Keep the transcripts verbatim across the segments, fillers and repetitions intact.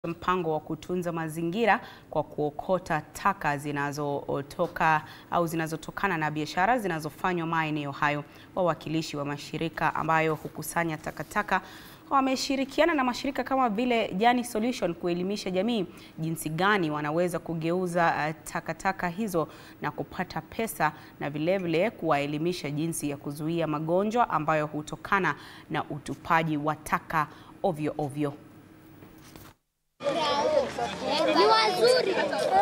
Mpango wa kutunza mazingira kwa kuokota taka zinazotoka au zinazotokana na biashara zinazofanywa maeneo hayo. Wawakilishi wa mashirika ambayo hukusanya takataka wameshirikiana na mashirika kama vile Jani Solution kuelimisha jamii jinsi gani wanaweza kugeuza takataka hizo na kupata pesa, na vile vile kuwaelimisha jinsi ya kuzuia magonjwa ambayo hutokana na utupaji wa taka ovyo ovyo. Ni wazuri.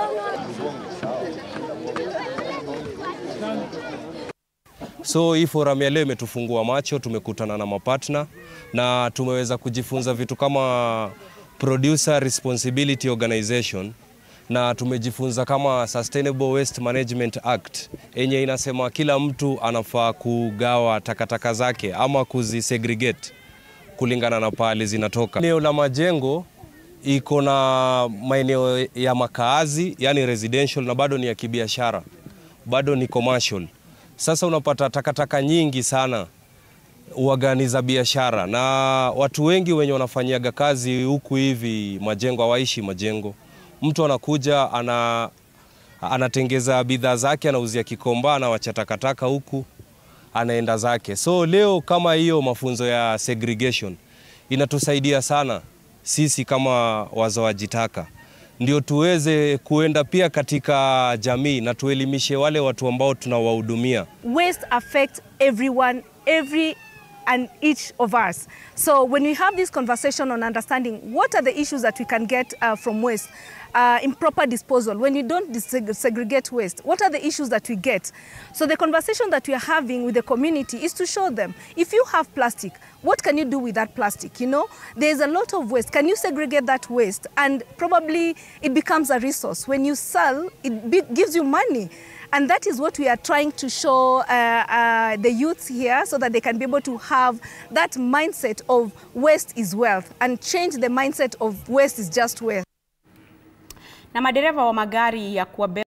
So hii forum ya leo imetufungua macho, tumekutana na mapartner na tumeweza kujifunza vitu kama Producer Responsibility Organization, na tumejifunza kama Sustainable Waste Management Act yenye inasema kila mtu anafaa kugawa takataka zake ama kuzisegregate kulingana na pale zinatoka. Eneo la majengo iko na maeneo ya makaazi, yani residential, na bado ni ya kibiashara, bado ni commercial. Sasa unapata takataka nyingi sana uagani za biashara, na watu wengi wenye wanafanyaga kazi huku hivi majengo hawaishi majengo. Mtu anakuja ana anatengeza bidhaa zake, anauzia Kikomba, anawacha takataka huku, anaenda zake. So leo kama hiyo mafunzo ya segregation inatusaidia sana sisi kama wazoaji taka, ndio tuweze kuenda pia katika jamii na tuelimishe wale watu ambao tunawahudumia. Waste affects everyone, every and each of us. So when we have this conversation on understanding what are the issues that we can get uh, from waste, uh, improper disposal, when you don't segregate waste, what are the issues that we get? So the conversation that we are having with the community is to show them, if you have plastic, what can you do with that plastic? You know, there's a lot of waste. Can you segregate that waste? And probably it becomes a resource. When you sell, it be gives you money. And that is what we are trying to show uh, uh, the youths here, so that they can be able to have that mindset of waste is wealth and change the mindset of waste is just waste. Na madereva wa magari ya kuwabeba